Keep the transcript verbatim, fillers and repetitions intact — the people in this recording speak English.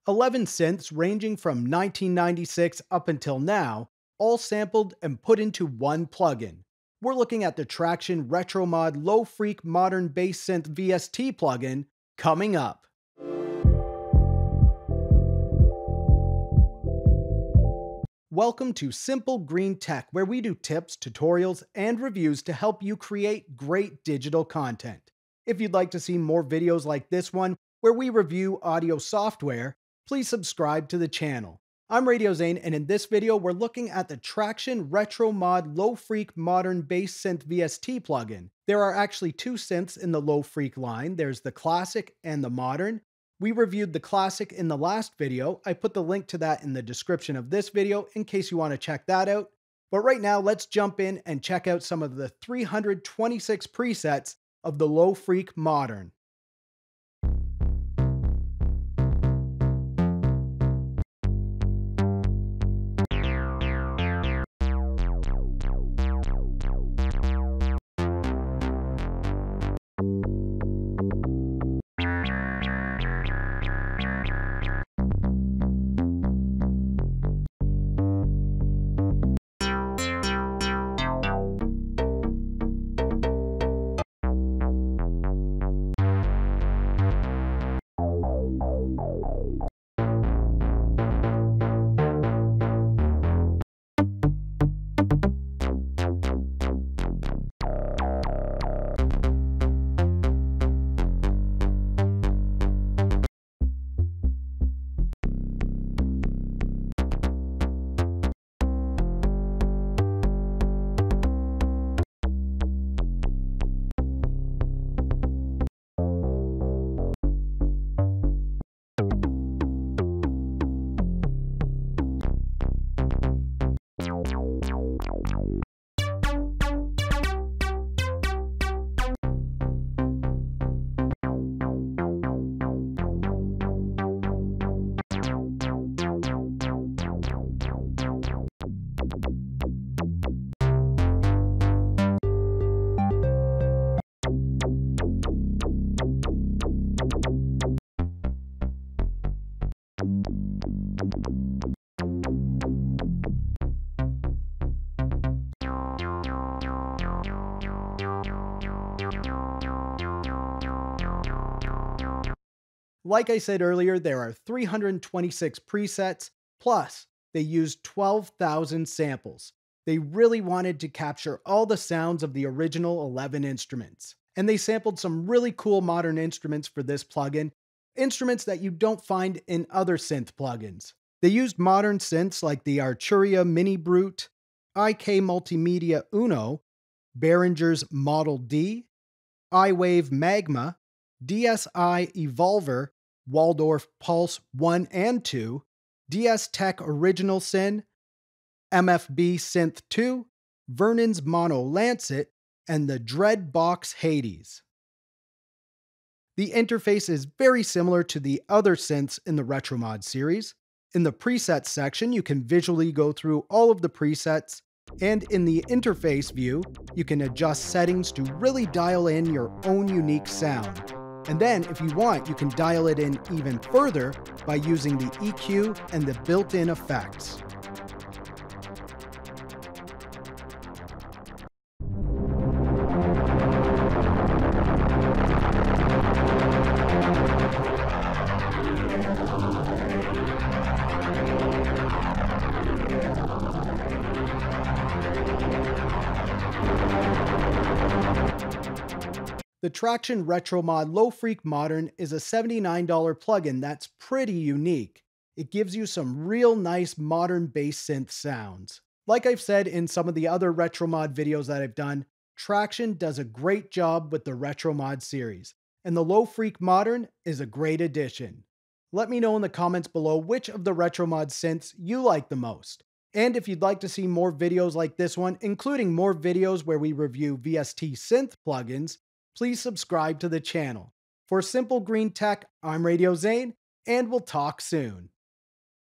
eleven synths ranging from nineteen ninety-six up until now, all sampled and put into one plugin. We're looking at the Traction RetroMod Low Freq Modern Bass Synth V S T plugin coming up. Welcome to Simple Green Tech, where we do tips, tutorials, and reviews to help you create great digital content. If you'd like to see more videos like this one, where we review audio software, please subscribe to the channel. I'm Radio Zane, and in this video, we're looking at the Traction RetroMod Low Freq Modern Bass Synth V S T plugin. There are actually two synths in the Low Freq line. There's the Classic and the Modern. We reviewed the Classic in the last video. I put the link to that in the description of this video in case you want to check that out. But right now, let's jump in and check out some of the three hundred twenty-six presets of the Low Freq Modern. Like I said earlier, there are three hundred twenty-six presets, plus they used twelve thousand samples. They really wanted to capture all the sounds of the original eleven instruments. And they sampled some really cool modern instruments for this plugin, instruments that you don't find in other synth plugins. They used modern synths like the Arturia Mini Brute, I K Multimedia Uno, Behringer's Model D, iWave Magma, D S I Evolver, Waldorf Pulse one and two, D S Tech Original Syn, M F B Synth two, Vernon's Mono Lancet, and the Dreadbox Hades. The interface is very similar to the other synths in the RetroMod series. In the presets section, you can visually go through all of the presets, and in the interface view, you can adjust settings to really dial in your own unique sound. And then, if you want, you can dial it in even further by using the E Q and the built-in effects. The Traction RetroMod Low Freq Modern is a seventy-nine dollar plugin that's pretty unique. It gives you some real nice modern bass synth sounds. Like I've said in some of the other RetroMod videos that I've done, Traction does a great job with the RetroMod series, and the Low Freq Modern is a great addition. Let me know in the comments below which of the RetroMod synths you like the most. And if you'd like to see more videos like this one, including more videos where we review V S T synth plugins, please subscribe to the channel. For Simple Green Tech, I'm Radio Zane, and we'll talk soon.